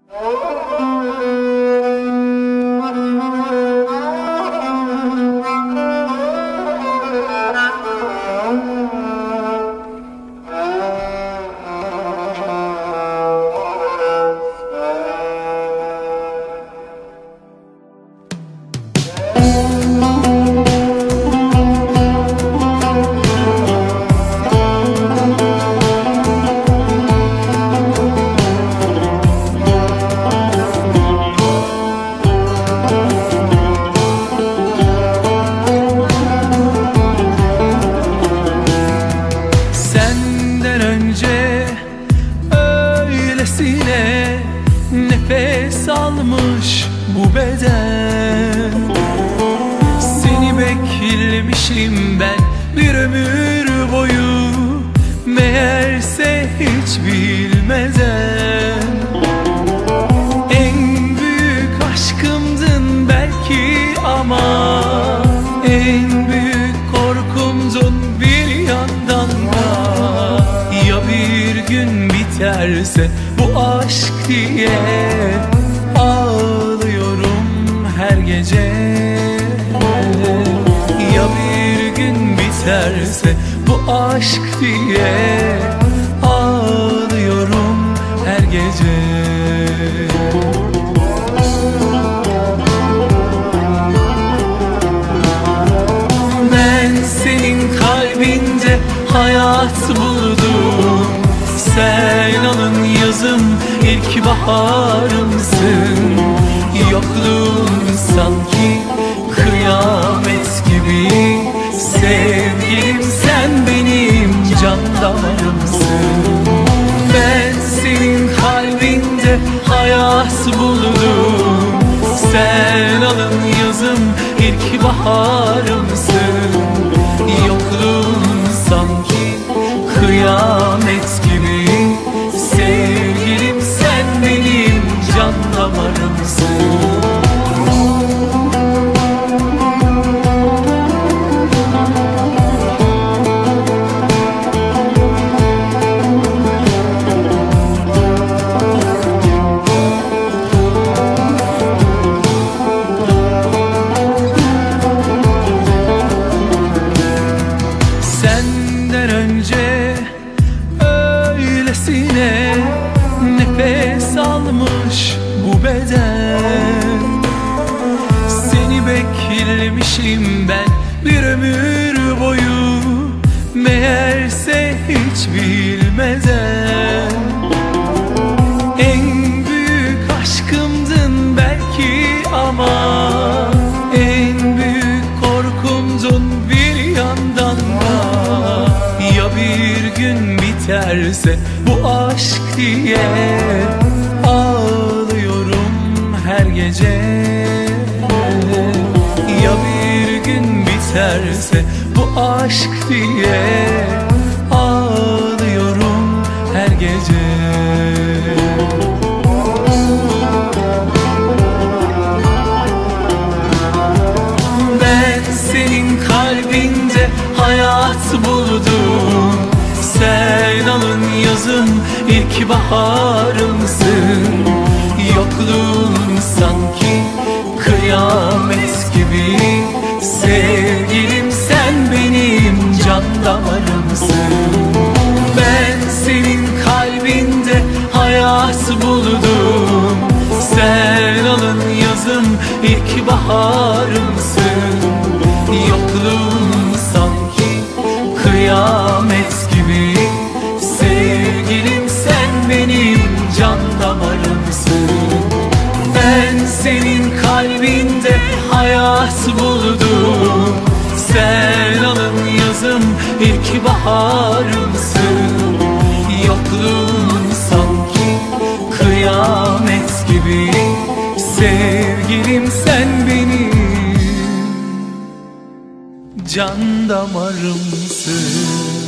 Nefes almış bu beden, seni beklemişim ben bir ömür boyu, meğerse hiç bilmeden. En büyük aşkımdın belki ama en büyük korkumdun bir yandan da. Ya bir gün biterse bu aşk diye ağlıyorum her gece. Ya bir gün biterse bu aşk diye ağlıyorum her gece. Ben senin kalbinde hayat buldum. Sen alın yazım, ilk baharımsın. Yokluğun sanki kıyamet gibi. Sevgilim sen benim can damarımsın. Ben senin kalbinde hayat buldum. Sen alın yazım, ilk baharımsın. Yokluğun sanki kıyamet gibi. Sevgilim sen benim can damarımsın. Senden önce öylesine nefes almış bu beden, seni beklemişim ben bir ömür boyu, meğerse hiç bilmeden. En büyük aşkımdın belki ama en büyük korkumdun bir yandan da. Ya bir gün biterse bu aşk diye ağlıyorum her gece. Ya bir gün biterse bu aşk diye ağlıyorum her gece. Ben senin kalbinde hayat buldum. Sen alın yazım, ilk baharımsın. Yokluğun sanki kıyamet gibi. Sevgilim sen benim can damarımsın. Ben senin kalbinde hayat buldum. Sen alın yazım, ilk baharımsın. Yokluğun sanki kıyamet gibi. Sevgilim sen benim can damarımsın. Ben senin kalbinde hayat buldum. Sen alın yazım, ilk baharımsın. Yokluğun sanki kıyamet gibi. Sevgilim sen benim can damarımsın.